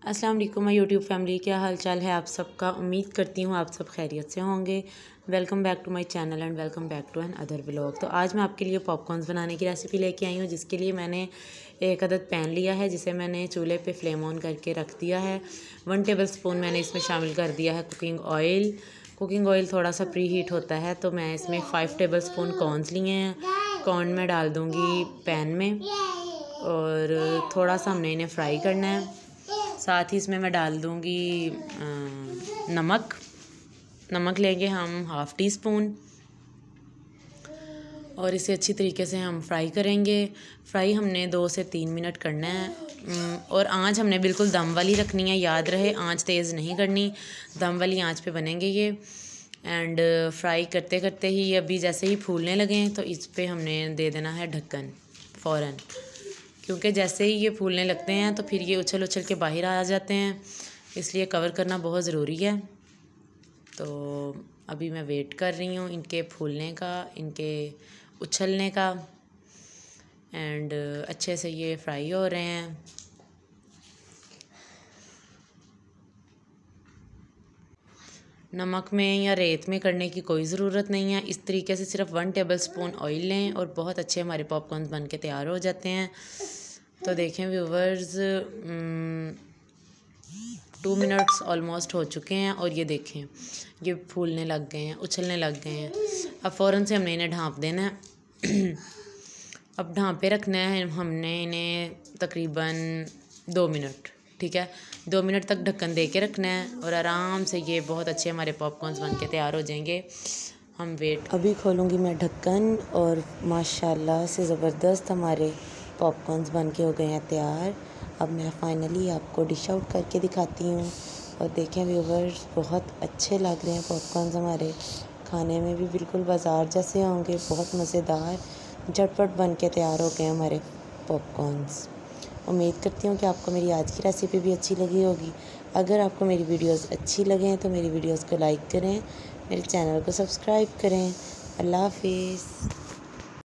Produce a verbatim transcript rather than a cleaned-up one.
अस्सलाम वालेकुम my YouTube family, क्या हाल चाल है आप सबका। उम्मीद करती हूँ आप सब खैरियत से होंगे। Welcome back to my channel and welcome back to another vlog. तो आज मैं आपके लिए पॉपकॉर्न्स बनाने की रेसिपी लेके आई हूँ, जिसके लिए मैंने एक अदद पैन लिया है, जिसे मैंने चूल्हे पे फ्लेम ऑन करके रख दिया है। वन टेबल स्पून मैंने इसमें शामिल कर दिया है कुकिंग ऑयल। कुकिंग ऑयल थोड़ा सा प्री हीट होता है तो मैं इसमें फ़ाइव टेबल स्पून कॉर्नस लिए हैं। कॉर्न मैं डाल दूँगी पैन में और थोड़ा सा हमने इन्हें फ्राई करना है। साथ ही इसमें मैं डाल दूँगी नमक। नमक लेंगे हम हाफ़ टी स्पून और इसे अच्छी तरीके से हम फ्राई करेंगे। फ्राई हमने दो से तीन मिनट करना है और आंच हमने बिल्कुल दम वाली रखनी है। याद रहे, आंच तेज़ नहीं करनी, दम वाली आंच पे बनेंगे ये। एंड फ्राई करते करते ही अभी जैसे ही फूलने लगें तो इस पर हमने दे देना है ढक्कन फ़ौरन, क्योंकि जैसे ही ये फूलने लगते हैं तो फिर ये उछल उछल के बाहर आ जाते हैं, इसलिए कवर करना बहुत ज़रूरी है। तो अभी मैं वेट कर रही हूँ इनके फूलने का, इनके उछलने का। एंड अच्छे से ये फ्राई हो रहे हैं। नमक में या रेत में करने की कोई ज़रूरत नहीं है। इस तरीके से सिर्फ वन टेबल स्पून ऑयल लें और बहुत अच्छे हमारे पॉपकॉर्न बन के तैयार हो जाते हैं। तो देखें व्यूवर्स, टू मिनट्स ऑलमोस्ट हो चुके हैं और ये देखें ये फूलने लग गए हैं, उछलने लग गए हैं। अब फ़ौरन से हमने इन्हें ढाँप देना है। अब ढाँपे रखना है हमने इन्हें तकरीबन दो मिनट। ठीक है, दो मिनट तक ढक्कन दे के रखना है और आराम से ये बहुत अच्छे हमारे पॉपकॉर्न्स बन के तैयार हो जाएंगे। हम वेट अभी खोलूँगी मैं ढक्कन और माशाल्लाह से ज़बरदस्त हमारे पॉपकॉर्न्स बन के हो गए हैं तैयार। अब मैं फ़ाइनली आपको डिश आउट करके दिखाती हूँ और देखें व्यूवर्स, बहुत अच्छे लग रहे हैं पॉपकॉर्न्स हमारे। खाने में भी बिल्कुल बाज़ार जैसे होंगे, बहुत मज़ेदार झटपट बन के तैयार हो गए हमारे पॉपकॉर्न्स। उम्मीद करती हूँ कि आपको मेरी आज की रेसिपी भी अच्छी लगी होगी। अगर आपको मेरी वीडियोस अच्छी लगें तो मेरी वीडियोस को लाइक करें, मेरे चैनल को सब्सक्राइब करें। अल्लाह हाफिज़।